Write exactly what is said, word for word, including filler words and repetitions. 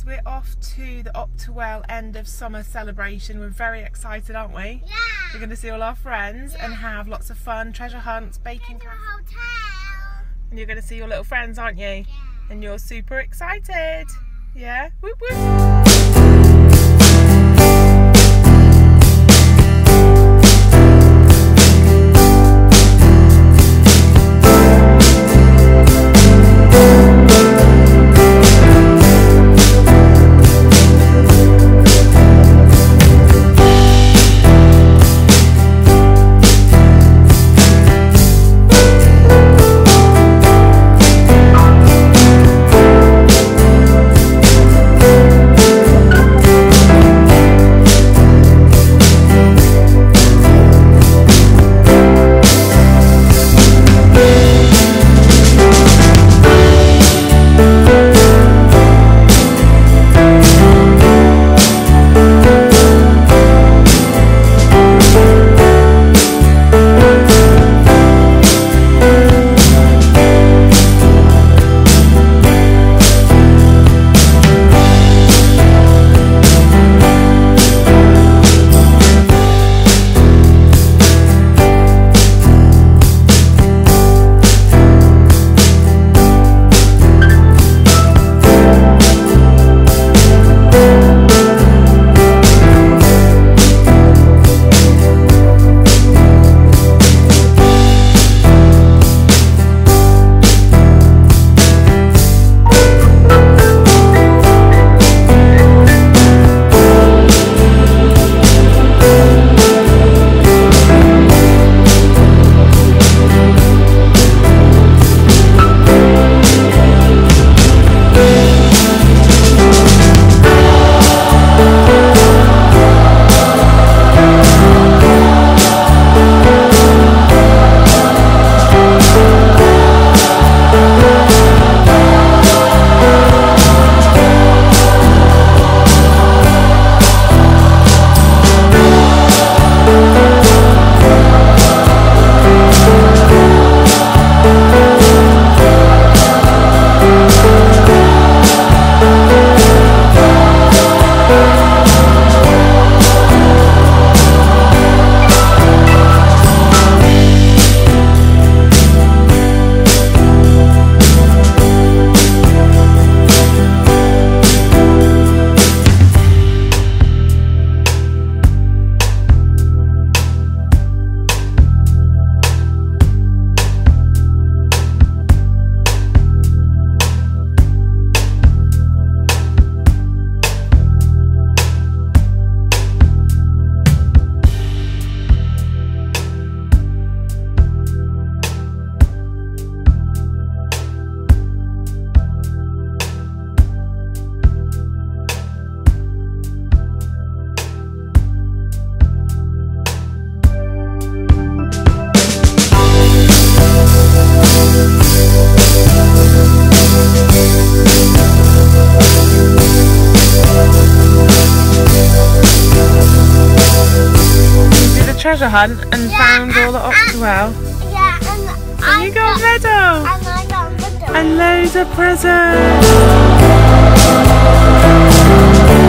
guys, we're off to the Optiwell end of summer celebration. We're very excited, aren't we? Yeah. We're going to see all our friends yeah. and have lots of fun, treasure hunts, baking. To a hotel. And you're going to see your little friends, aren't you? Yeah. And you're super excited. Yeah? Whoop whoop. Treasure hunt and yeah, found and, all the Optiwell. Yeah, and, and I you got a medal. And I got a medal. And loads of presents.